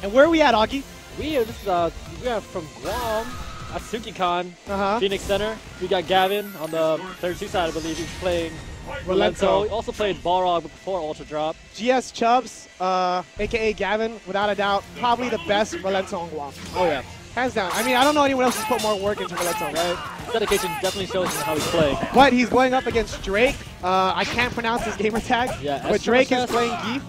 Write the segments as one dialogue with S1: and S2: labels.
S1: And where are we at, Augie?
S2: We are from Guam at SukiCon, Phoenix Center. We got Gavin on the 32 side, I believe. He's playing Rolento. He also played Balrog before Ultra Drop.
S1: GS Chubs, aka Gavin, without a doubt, probably the best Rolento on Guam.
S2: Oh yeah.
S1: Hands down. I mean, I don't know anyone else who's put more work into Rolento, right?
S2: Dedication definitely shows in how he's playing.
S1: But he's going up against Drake. I can't pronounce his gamer tag, but Drake is playing Geef.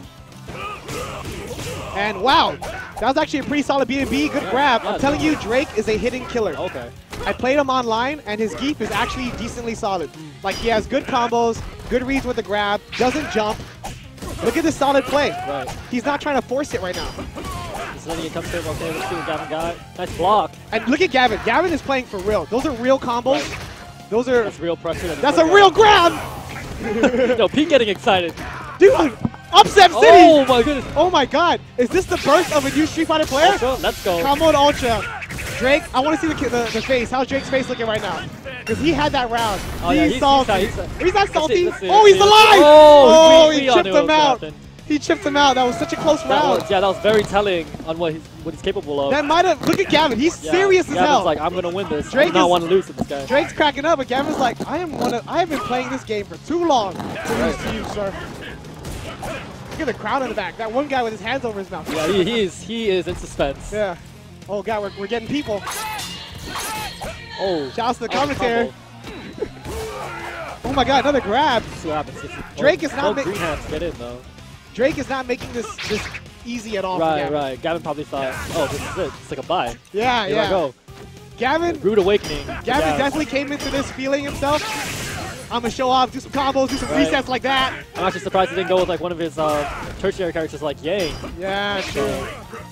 S1: And wow, that was actually a pretty solid B&B. Good grab. I'm telling you, Drake is a hitting killer.
S2: Okay.
S1: I played him online, and his Geef is actually decently solid. Like, he has good combos, good reads with the grab, doesn't jump. Look at this solid play.
S2: Right.
S1: He's not trying to force it right now.
S2: Just letting it come through. Okay, let's see what Gavin got. Nice block.
S1: And look at Gavin. Gavin is playing for real. Those are real combos.
S2: Right.
S1: Those are...
S2: That's real pressure.
S1: That's a real grab!
S2: Yo, Pete getting excited.
S1: Dude! Upset City!
S2: Oh my goodness!
S1: Oh my god! Is this the burst of a new Street Fighter player?
S2: Ultra, let's go.
S1: Come on, Ultra. Drake, I want to see the face. How's Drake's face looking right now? Because he had that round.
S2: Oh,
S1: he's salty. He's not salty.
S2: Let's see,
S1: oh, he's alive!
S2: Oh,
S1: he chipped him out. He chipped him out. That was such a close round.
S2: That was very telling on what he's capable of.
S1: That might have. Look at Gavin. He's serious as hell.
S2: Gavin's like, I'm gonna win this. Drake I do not want to lose to this guy.
S1: Drake's cracking up, but Gavin's like, I have been playing this game for too long to lose to you, sir. Look at the crowd in the back. That one guy with his hands over his mouth.
S2: Yeah, he is in suspense.
S1: Yeah. Oh god, we're getting people.
S2: Oh.
S1: Shout out to the commentary. Oh my god, another grab.
S2: Let's see what happens.
S1: Drake is not
S2: green hats get in though.
S1: Drake is not making this easy at all.
S2: Right,
S1: for Gavin.
S2: right. Gavin probably thought, oh, this is it. It's like a bye.
S1: Yeah,
S2: Here
S1: yeah.
S2: I go.
S1: Gavin.
S2: Rude awakening.
S1: Gavin definitely came into this feeling himself. I'm gonna show off, do some combos, do some resets like that.
S2: I'm actually surprised he didn't go with like one of his tertiary characters like Yang.
S1: Yeah, true.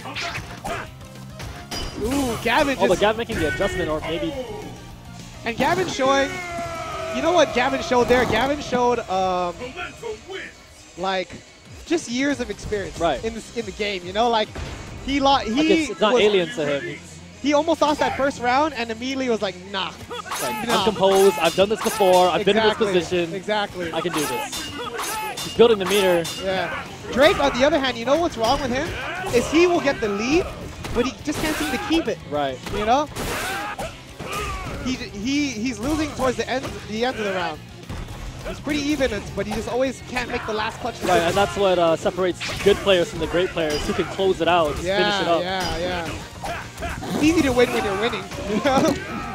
S1: Ooh, Gavin just...
S2: Oh, but Gavin making the adjustment or maybe...
S1: And Gavin showing... You know what Gavin showed there? Gavin showed, like, just years of experience in the game, you know? Like,
S2: it's not alien to him.
S1: He almost lost that first round and immediately was like, nah.
S2: Like, I'm composed. I've done this before. I've been in this position.
S1: Exactly.
S2: I can do this. He's building the meter.
S1: Yeah. Drake, on the other hand, you know what's wrong with him? Is he will get the lead, but he just can't seem to keep it.
S2: Right.
S1: You know? He's losing towards the end of the round. It's pretty even, but he just always can't make the last clutch decision.
S2: Right, and that's what separates good players from the great players who can close it out, just finish it up.
S1: Yeah. It's easy to win when you're winning. You know?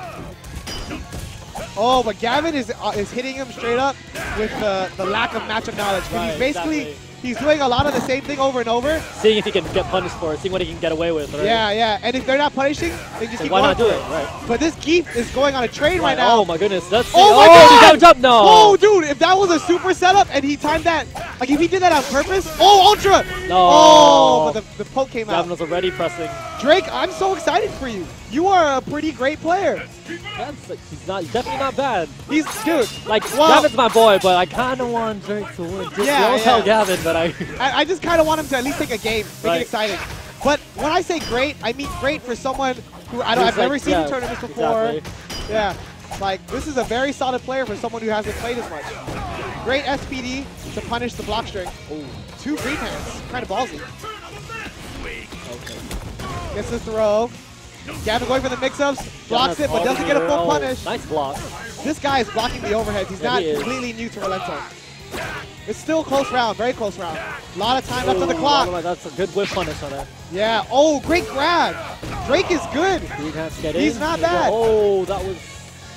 S1: Oh, but Gavin is hitting him straight up with the lack of matchup knowledge. Right, he's basically he's doing a lot of the same thing over and over.
S2: Seeing if he can get punished for it, seeing what he can get away with. Right?
S1: Yeah. And if they're not punishing, they just keep
S2: why
S1: going
S2: not do
S1: for
S2: it? Right.
S1: But this Geef is going on a train right now.
S2: Oh my goodness. That's
S1: oh my god!
S2: He got jump no.
S1: Oh dude, if that was a super setup and he timed that, like if he did that on purpose, oh Ultra!
S2: No.
S1: Oh, but the poke came out.
S2: Gavin was already pressing.
S1: Drake, I'm so excited for you. You are a pretty great player.
S2: He's definitely not bad.
S1: He's dude.
S2: Like Gavin's my boy, but I kind of want Drake to win. Just don't tell Gavin, but
S1: I just kind of want him to at least take a game, make it exciting. But when I say great, I mean great for someone who I've never seen in tournaments before.
S2: Exactly.
S1: Yeah, like this is a very solid player for someone who hasn't played as much. Great SPD to punish the block string.
S2: Ooh.
S1: 2 green hands, kind of ballsy.
S2: Okay.
S1: Gets the throw. Gavin going for the mix-ups, blocks it, but doesn't get a full punish.
S2: Nice block.
S1: This guy is blocking the overheads. He's not completely new to Rolento. It's still a close round, very close round. A lot of time left on the clock.
S2: That's a good whip punish on that.
S1: Yeah. Oh, great grab. Drake is good. He's not bad.
S2: Oh, that was...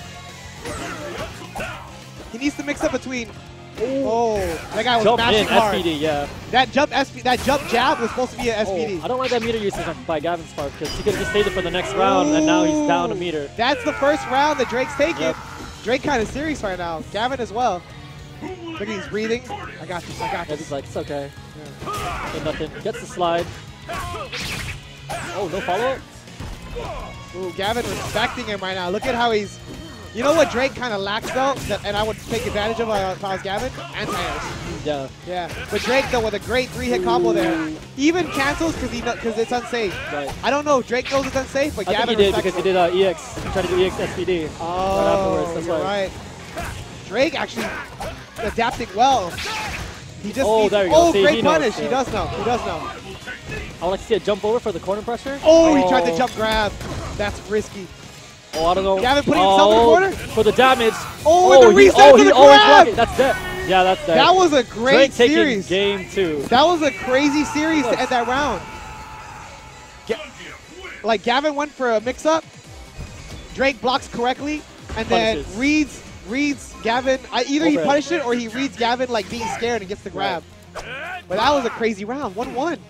S1: He needs to mix up between... Oh, that guy was
S2: jump
S1: mashing hard.
S2: SPD, yeah.
S1: That jump jab was supposed to be an SPD.
S2: I don't like that meter usage by Gavin's part because he could have just saved it for the next round and now he's down a meter.
S1: That's the first round that Drake's taking. Yep. Drake kind of serious right now. Gavin as well. Look, he's breathing. I got this.
S2: He's like, it's okay. Yeah. Nothing. Gets the slide. Oh, no follow-up?
S1: Ooh, Gavin respecting him right now. Look at how he's... You know what Drake kind of lacks though, and I would take advantage of if I was Gavin? Anti-airs. Yeah. But Drake though with a great 3-hit combo there. Even cancels because it's unsafe.
S2: Right.
S1: I don't know. Drake knows it's unsafe, but Gavin
S2: think he did because he did EX. He tried to do EX SPD.
S1: Oh,
S2: right afterwards. That's
S1: you're right. Drake actually adapting well. He just
S2: there you go. See,
S1: great punish.
S2: Knows,
S1: He does know.
S2: I would like to see a jump over for the corner pressure.
S1: Oh, he tried to jump grab. That's risky.
S2: Oh, I don't know.
S1: Gavin putting himself in the corner?
S2: For the damage.
S1: Oh, and the reset to the grab!
S2: That's dead. Yeah, that's dead.
S1: That was a great series.
S2: Game 2.
S1: That was a crazy series to end that round. Like, Gavin went for a mix-up. Drake blocks correctly, and then reads Gavin. Either he punished it or he reads Gavin like being scared and gets the grab. But that was a crazy round. 1-1.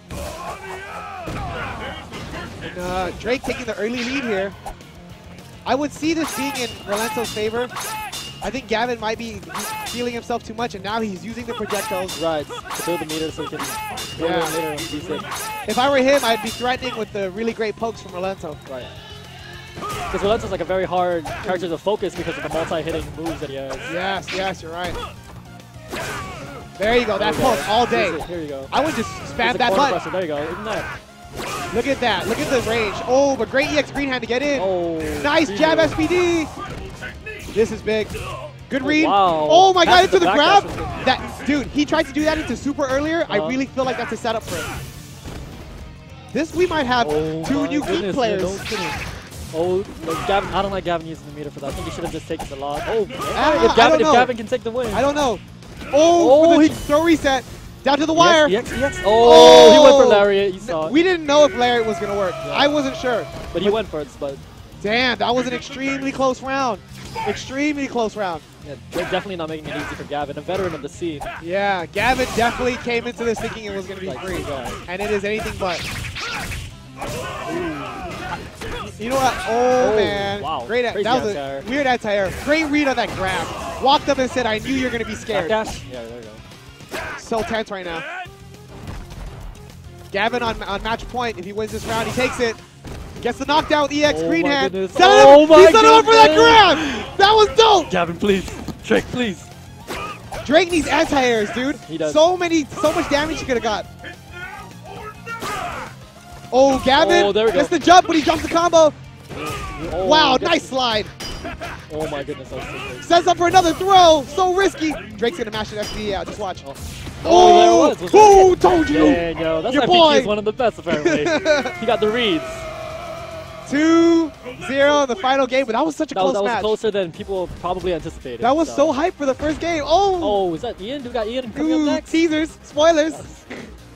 S1: And Drake taking the early lead here. I would see this being in Rolento's favor. I think Gavin might be feeling himself too much, and now he's using the projectiles.
S2: Right, to build the meter so he can build the meter and decent.
S1: If I were him, I'd be threatening with the really great pokes from Rolento.
S2: Right. Because Rolento's like a very hard character to focus because of the multi-hitting moves that he has.
S1: Yes, you're right. There you go, that poke all day.
S2: Here you go.
S1: I would just spam that button.
S2: There you go, isn't that?
S1: Look at that. Look at the range. Oh, but great EX green hand to get in.
S2: Oh,
S1: nice jab SPD. This is big. Good read.
S2: Wow.
S1: Oh my god, into the grab. Dude, he tried to do that into super earlier. I really feel like that's a setup for him. This, we might have 2 new geek players.
S2: Oh, Gavin, I don't like Gavin using the meter for that. I think he should have just taken the log. Oh,
S1: if
S2: Gavin can take the win.
S1: I don't know. Oh, he throw reset. Down to the wire.
S2: EX. Oh, he went for Lariat. You saw it.
S1: We didn't know if Lariat was going to work. Yeah. I wasn't sure.
S2: But he went for it, but...
S1: Damn, that was an extremely close round. Extremely close round.
S2: Yeah, they're definitely not making it easy for Gavin, a veteran of the scene.
S1: Yeah, Gavin definitely came into this thinking it was going to be free. And it is anything but. You know what? Oh, man.
S2: Wow.
S1: Great. That was a weird anti-air. Great read on that grab. Walked up and said, I knew you were going to be scared.
S2: Dash? Yeah, there you go.
S1: So tense right now. Gavin on match point. If he wins this round, he takes it. Gets the knockdown with EX green hand. He set him up for that grab. That was dope.
S2: Gavin, please. Drake, please.
S1: Drake needs anti-airs, dude.
S2: He does.
S1: So much damage he could have got. Oh, Gavin gets the jump, but he jumps the combo.
S2: Oh,
S1: wow, nice slide.
S2: Oh my goodness, that was so crazy.
S1: Sets up for another throw. So risky. Drake's gonna mash an SPD out. Just watch.
S2: Oh,
S1: told you.
S2: Yeah, yo, that's why Pinky is one of the best, apparently. He got the reads.
S1: 2-0 in the final game, but that was such a close match.
S2: That was closer than people probably anticipated.
S1: That was so hype for the first game. Oh,
S2: is that Ian? Do we got Ian coming up next?
S1: Teasers, spoilers.